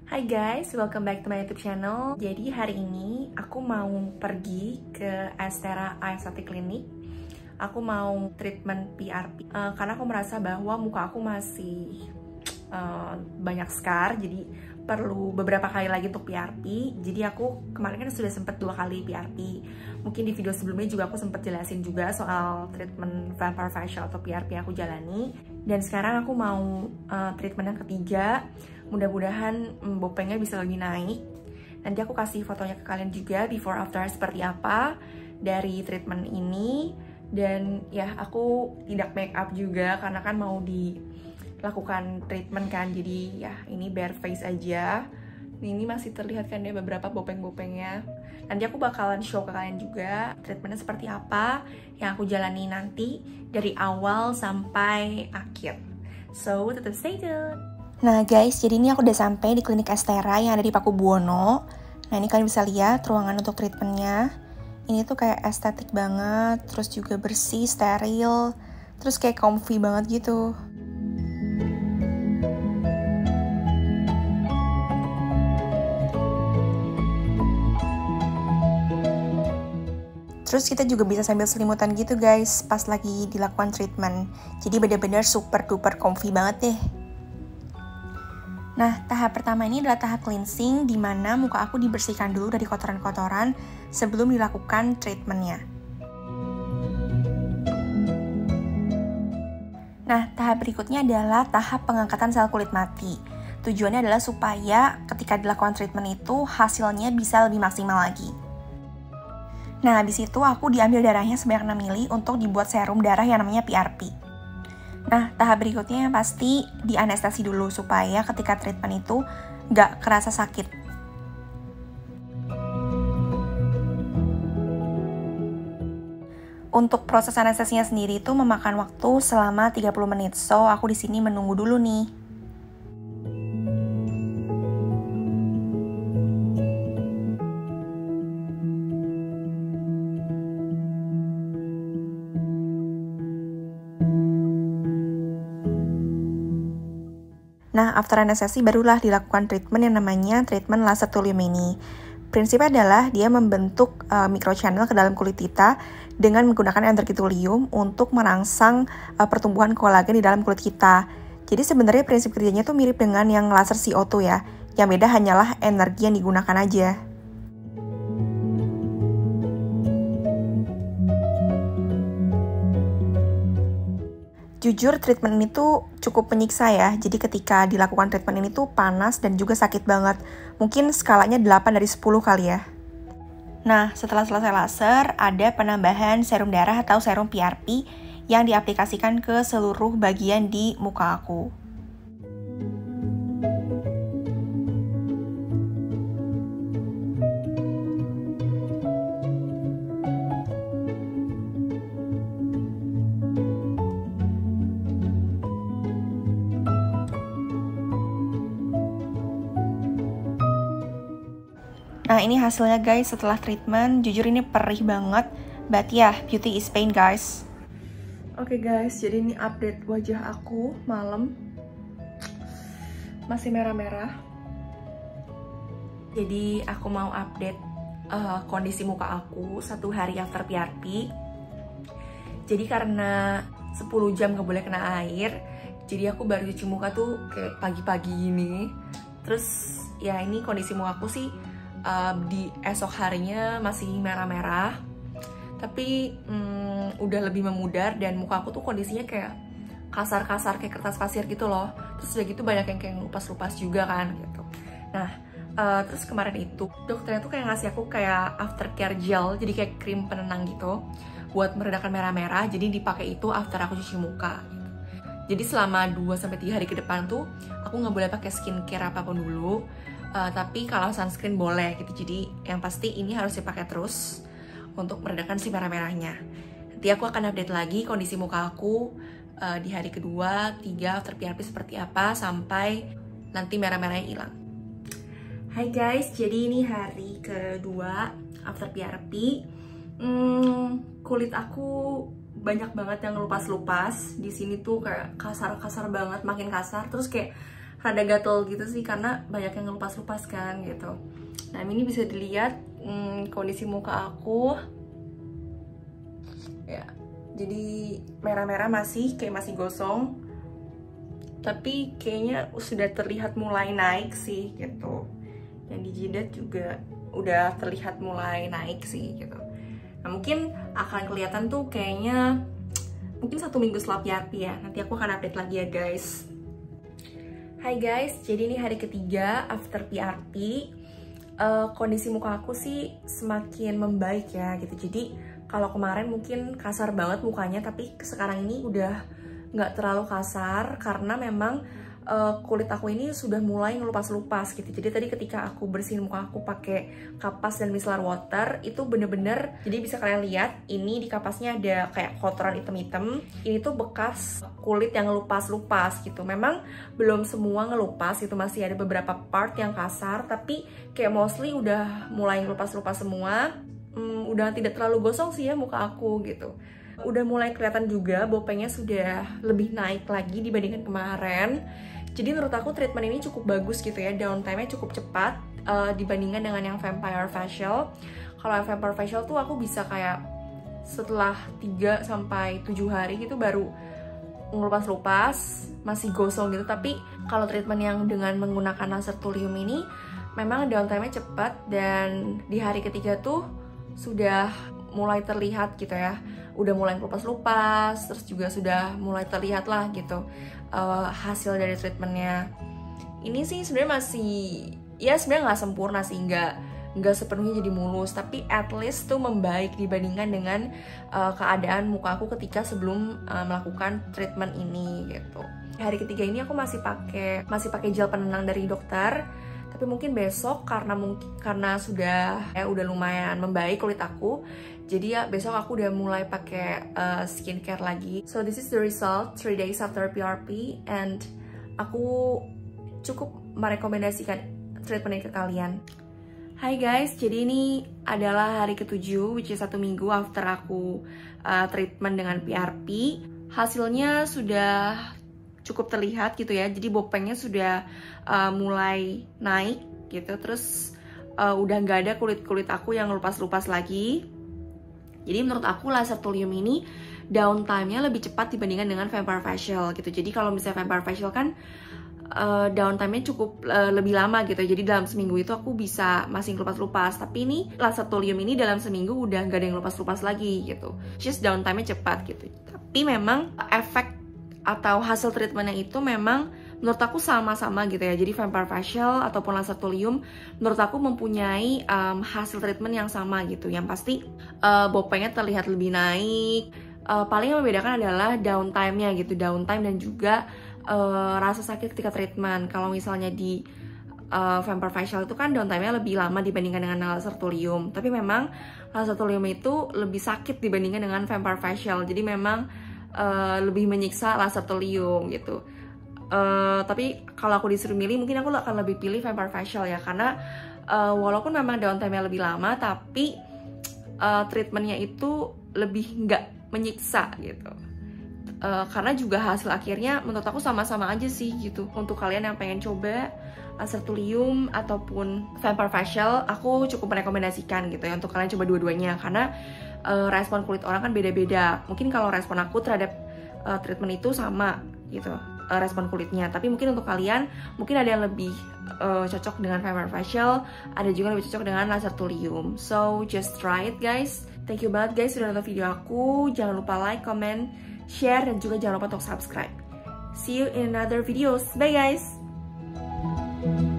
Hai guys, welcome back to my YouTube channel. Jadi hari ini aku mau pergi ke Estera Aesthetic Clinic. Aku mau treatment PRP karena aku merasa bahwa muka aku masih banyak scar, jadi perlu beberapa kali lagi untuk PRP. Jadi aku kemarin kan sudah sempat 2 kali PRP. Mungkin di video sebelumnya juga aku sempat jelasin juga soal treatment vampire facial atau PRP yang aku jalani. Dan sekarang aku mau treatment yang ketiga. Mudah-mudahan bopengnya bisa lebih naik. Nanti aku kasih fotonya ke kalian juga before after seperti apa dari treatment ini. Dan ya aku tidak make up juga karena kan mau dilakukan treatment kan. Jadi ya ini bare face aja. Ini masih terlihat kan ya beberapa bopeng-bopengnya. Nanti aku bakalan show ke kalian juga treatmentnya seperti apa yang aku jalani nanti dari awal sampai akhir. So tetap stay tuned. Nah guys, jadi ini aku udah sampai di klinik Estera yang ada di Pakubuwono. Nah ini kalian bisa lihat ruangan untuk treatmentnya. Ini tuh kayak estetik banget, terus juga bersih, steril, terus kayak comfy banget gitu. Terus kita juga bisa sambil selimutan gitu guys, pas lagi dilakukan treatment. Jadi bener-bener super duper comfy banget deh. Nah, tahap pertama ini adalah tahap cleansing, di mana muka aku dibersihkan dulu dari kotoran-kotoran sebelum dilakukan treatmentnya. Nah, tahap berikutnya adalah tahap pengangkatan sel kulit mati. Tujuannya adalah supaya ketika dilakukan treatment itu hasilnya bisa lebih maksimal lagi. Nah, habis itu aku diambil darahnya sebanyak 6 ml untuk dibuat serum darah yang namanya PRP. Nah, tahap berikutnya yang pasti dianestesi dulu supaya ketika treatment itu nggak kerasa sakit. Untuk proses anestesinya sendiri itu memakan waktu selama 30 menit. So, aku di sini menunggu dulu nih. Nah, after anestesi barulah dilakukan treatment yang namanya treatment laser tulium-mini. Prinsipnya adalah dia membentuk microchannel ke dalam kulit kita dengan menggunakan energi tulium untuk merangsang pertumbuhan kolagen di dalam kulit kita. Jadi sebenarnya prinsip kerjanya tuh mirip dengan yang laser CO2 ya. Yang beda hanyalah energi yang digunakan aja. Jujur, treatment ini tuh cukup menyiksa ya. Jadi ketika dilakukan treatment ini tuh panas dan juga sakit banget. Mungkin skalanya 8 dari 10 kali ya. Nah, setelah selesai laser, ada penambahan serum darah atau serum PRP yang diaplikasikan ke seluruh bagian di muka aku. Nah, ini hasilnya guys setelah treatment. Jujur ini perih banget. But ya, beauty is pain guys. Oke guys, jadi ini update wajah aku malam. Masih merah-merah. Jadi aku mau update kondisi muka aku 1 hari after PRP. Jadi karena 10 jam gak boleh kena air, jadi aku baru cuci muka tuh kayak pagi-pagi gini. Terus ya ini kondisi muka aku sih di esok harinya masih merah-merah, tapi udah lebih memudar dan muka aku tuh kondisinya kayak kasar-kasar kayak kertas pasir gitu loh. Terus udah gitu banyak yang kayak lupas-lupas juga kan gitu. Nah terus kemarin itu dokternya tuh kayak ngasih aku kayak aftercare gel, jadi kayak krim penenang gitu buat meredakan merah-merah. Jadi dipakai itu after aku cuci muka gitu. Jadi selama 2-3 hari ke depan tuh aku nggak boleh pakai skincare apapun dulu. Tapi kalau sunscreen boleh gitu. Jadi yang pasti ini harus dipakai terus untuk meredakan si merah-merahnya. Nanti aku akan update lagi kondisi muka aku di hari kedua, 3 after PRP seperti apa sampai nanti merah-merahnya hilang. Hai guys, jadi ini hari kedua after PRP. Kulit aku banyak banget yang lupas-lupas. Di sini tuh kayak kasar-kasar banget, makin kasar. Terus kayak rada gatel gitu sih karena banyak yang ngelupas-lupas kan gitu. Nah ini bisa dilihat kondisi muka aku ya, jadi merah-merah masih kayak masih gosong, tapi kayaknya sudah terlihat mulai naik sih gitu. Yang di jidat juga udah terlihat mulai naik sih gitu. Nah mungkin akan kelihatan tuh kayaknya mungkin 1 minggu setelah PRP ya. Nanti aku akan update lagi ya guys. Hai guys, jadi ini hari ketiga after PRP. Kondisi muka aku sih semakin membaik ya gitu. Jadi kalau kemarin mungkin kasar banget mukanya, tapi sekarang ini udah nggak terlalu kasar karena memang kulit aku ini sudah mulai ngelupas-lupas gitu. Jadi tadi ketika aku bersihin muka aku pakai kapas dan micellar water, itu bener-bener, jadi bisa kalian lihat ini di kapasnya ada kayak kotoran hitam-hitam. Ini tuh bekas kulit yang ngelupas-lupas gitu. Memang belum semua ngelupas, itu masih ada beberapa part yang kasar, tapi kayak mostly udah mulai ngelupas-lupas semua. Udah tidak terlalu gosong sih ya muka aku gitu. Udah mulai kelihatan juga bopengnya sudah lebih naik lagi dibandingkan kemarin. Jadi menurut aku treatment ini cukup bagus gitu ya, downtime-nya cukup cepat dibandingkan dengan yang Vampire Facial. Kalau yang Vampire Facial tuh aku bisa kayak setelah 3 sampai 7 hari gitu baru ngelupas-lupas, masih gosong gitu. Tapi kalau treatment yang dengan menggunakan laser thulium ini memang downtime-nya cepat, dan di hari ketiga tuh sudah mulai terlihat gitu ya, udah mulai lupas-lupas, terus juga sudah mulai terlihat lah gitu hasil dari treatmentnya. Ini sih sebenarnya masih, ya sebenarnya nggak sempurna sih, nggak sepenuhnya jadi mulus, tapi at least tuh membaik dibandingkan dengan keadaan muka aku ketika sebelum melakukan treatment ini gitu. Hari ketiga ini aku masih pakai gel penenang dari dokter. Tapi mungkin besok karena sudah udah lumayan membaik kulit aku, jadi ya besok aku udah mulai pakai skincare lagi. So this is the result 3 days after PRP, and aku cukup merekomendasikan treatment ini ke kalian. Hai guys, jadi ini adalah hari ke-7, which is 1 minggu after aku treatment dengan PRP. Hasilnya sudah cukup terlihat gitu ya, jadi bopengnya sudah mulai naik gitu, terus udah nggak ada kulit-kulit aku yang lupas-lupas lagi. Jadi menurut aku laser thulium ini downtime-nya lebih cepat dibandingkan dengan Vampire Facial gitu. Jadi kalau misalnya Vampire Facial kan downtime-nya cukup lebih lama gitu, jadi dalam seminggu itu aku bisa masih lupas-lupas. Tapi ini laser thulium ini dalam seminggu udah nggak ada yang lupas-lupas lagi gitu, just downtime-nya cepat gitu. Tapi memang efek atau hasil treatmentnya itu memang menurut aku sama-sama gitu ya. Jadi Vampire Facial ataupun laser thulium menurut aku mempunyai hasil treatment yang sama gitu. Yang pasti bopengnya terlihat lebih naik. Paling yang membedakan adalah downtime-nya gitu, downtime dan juga rasa sakit ketika treatment. Kalau misalnya di Vampire Facial itu kan downtime-nya lebih lama dibandingkan dengan laser thulium. Tapi memang laser thulium itu lebih sakit dibandingkan dengan Vampire Facial. Jadi memang lebih menyiksa laser thulium gitu. Tapi kalau aku disuruh milih, mungkin aku akan lebih pilih Vampire Facial ya, karena walaupun memang downtime-nya lebih lama, tapi treatmentnya itu lebih nggak menyiksa gitu. Karena juga hasil akhirnya menurut aku sama-sama aja sih gitu. Untuk kalian yang pengen coba laser thulium ataupun Vampire Facial, aku cukup merekomendasikan gitu ya untuk kalian coba dua-duanya, karena respon kulit orang kan beda-beda. Mungkin kalau respon aku terhadap treatment itu sama gitu, respon kulitnya. Tapi mungkin untuk kalian, mungkin ada yang lebih cocok dengan Vampire Facial, ada juga yang lebih cocok dengan laser thulium. So just try it guys. Thank you banget guys sudah nonton video aku. Jangan lupa like, comment, share, dan juga jangan lupa untuk subscribe. See you in another videos. Bye guys.